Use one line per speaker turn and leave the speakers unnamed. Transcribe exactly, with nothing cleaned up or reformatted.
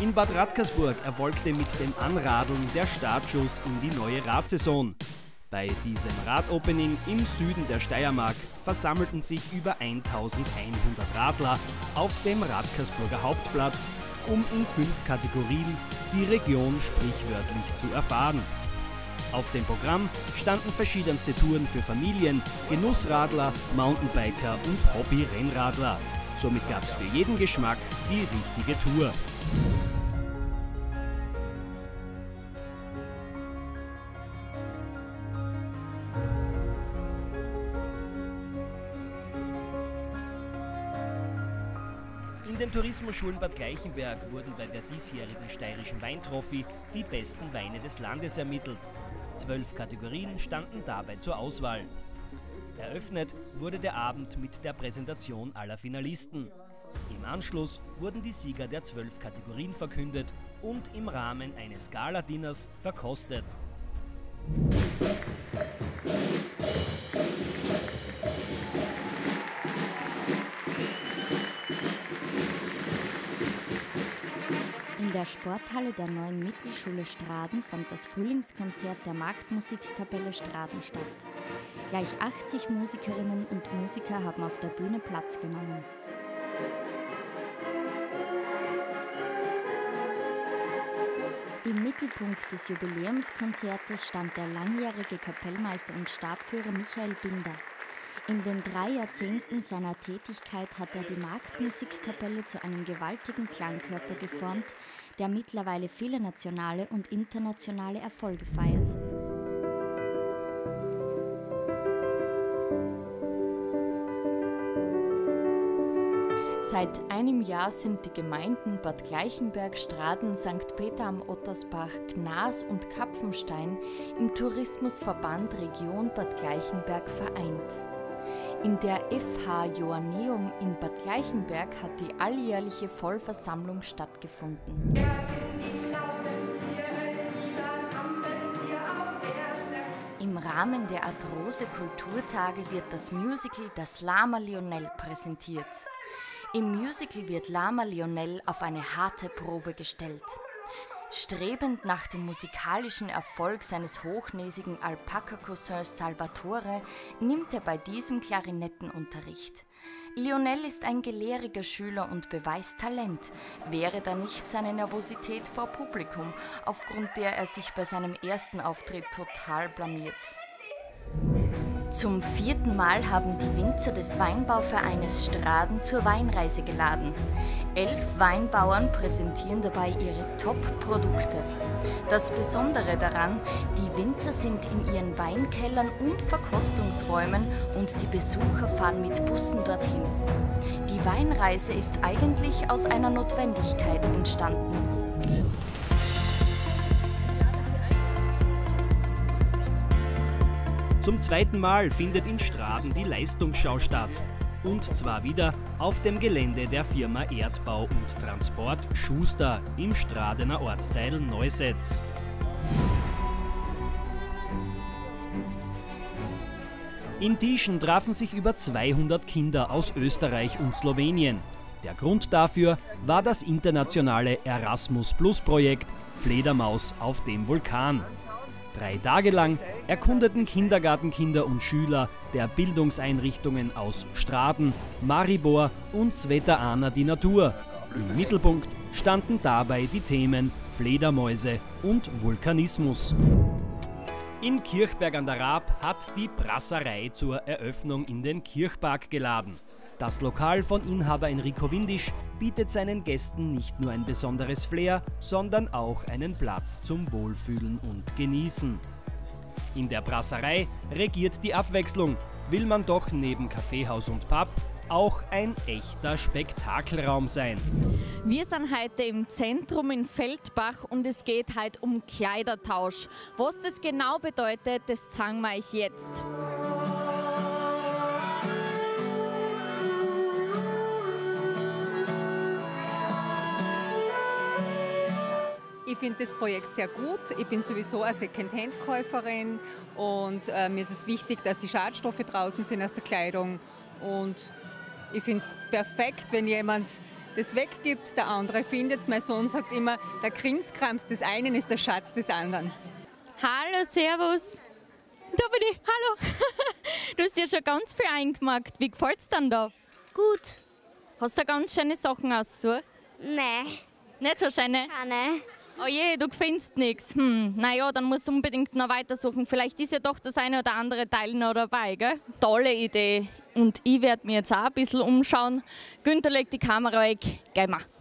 In Bad Radkersburg erfolgte mit dem Anradeln der Startschuss in die neue Radsaison. Bei diesem Radopening im Süden der Steiermark versammelten sich über eintausendeinhundert Radler auf dem Radkersburger Hauptplatz, um in fünf Kategorien die Region sprichwörtlich zu erfahren. Auf dem Programm standen verschiedenste Touren für Familien, Genussradler, Mountainbiker und Hobby-Rennradler. Somit gab es für jeden Geschmack die richtige Tour. In den Tourismusschulen Bad Gleichenberg wurden bei der diesjährigen steirischen Weintrophy die besten Weine des Landes ermittelt. Zwölf Kategorien standen dabei zur Auswahl. Eröffnet wurde der Abend mit der Präsentation aller Finalisten. Im Anschluss wurden die Sieger der zwölf Kategorien verkündet und im Rahmen eines Gala-Dinners verkostet.
In der Sporthalle der neuen Mittelschule Straden fand das Frühlingskonzert der Marktmusikkapelle Straden statt. Gleich achtzig Musikerinnen und Musiker haben auf der Bühne Platz genommen. Im Mittelpunkt des Jubiläumskonzertes stand der langjährige Kapellmeister und Stabführer Michael Binder. In den drei Jahrzehnten seiner Tätigkeit hat er die Marktmusikkapelle zu einem gewaltigen Klangkörper geformt, der mittlerweile viele nationale und internationale Erfolge feiert. Seit einem Jahr sind die Gemeinden Bad Gleichenberg, Straden, Sankt Peter am Ottersbach, Gnas und Kapfenstein im Tourismusverband Region Bad Gleichenberg vereint. In der F H Joanneum in Bad Gleichenberg hat die alljährliche Vollversammlung stattgefunden. Im Rahmen der Arthrose Kulturtage wird das Musical Das Lama Lionel präsentiert. Im Musical wird Lama Lionel auf eine harte Probe gestellt. Strebend nach dem musikalischen Erfolg seines hochnäsigen Alpaka-Cousins Salvatore nimmt er bei diesem Klarinettenunterricht. Lionel ist ein gelehriger Schüler und beweist Talent, wäre da nicht seine Nervosität vor Publikum, aufgrund der er sich bei seinem ersten Auftritt total blamiert. Zum vierten Mal haben die Winzer des Weinbauvereines Straden zur Weinreise geladen. Elf Weinbauern präsentieren dabei ihre Top-Produkte. Das Besondere daran, die Winzer sind in ihren Weinkellern und Verkostungsräumen und die Besucher fahren mit Bussen dorthin. Die Weinreise ist eigentlich aus einer Notwendigkeit entstanden.
Zum zweiten Mal findet in Straden die Leistungsschau statt. Und zwar wieder auf dem Gelände der Firma Erdbau und Transport Schuster im Stradener Ortsteil Neusetz. In Tieschen trafen sich über zweihundert Kinder aus Österreich und Slowenien. Der Grund dafür war das internationale Erasmus-Plus-Projekt Fledermaus auf dem Vulkan. Drei Tage lang erkundeten Kindergartenkinder und Schüler der Bildungseinrichtungen aus Straden, Maribor und Sveta Ana die Natur. Im Mittelpunkt standen dabei die Themen Fledermäuse und Vulkanismus. In Kirchberg an der Raab hat die Brasserei zur Eröffnung in den Kirchpark geladen. Das Lokal von Inhaber Enrico Windisch bietet seinen Gästen nicht nur ein besonderes Flair, sondern auch einen Platz zum Wohlfühlen und Genießen. In der Brasserei regiert die Abwechslung, will man doch neben Kaffeehaus und Pub auch ein echter Spektakelraum sein.
Wir sind heute im Zentrum in Feldbach und es geht heute um Kleidertausch. Was das genau bedeutet, das zeigen wir euch jetzt.
Ich finde das Projekt sehr gut. Ich bin sowieso eine Second-Hand-Käuferin und äh, mir ist es wichtig, dass die Schadstoffe draußen sind aus der Kleidung. Und ich finde es perfekt, wenn jemand das weggibt, der andere findet es. Mein Sohn sagt immer, der Krimskrams des einen ist der Schatz des anderen.
Hallo, servus. Da bin ich, hallo. Du hast ja schon ganz viel eingemacht. Wie gefällt es dir da?
Gut.
Hast du ganz schöne Sachen ausgesucht?
Nein,
Nicht so schöne?
keine.
Oh je, du findest nichts. Hm, naja, dann musst du unbedingt noch weitersuchen. Vielleicht ist ja doch das eine oder andere Teil noch dabei, gell? Tolle Idee. Und ich werde mir jetzt auch ein bisschen umschauen. Günther legt die Kamera weg. Geh mal.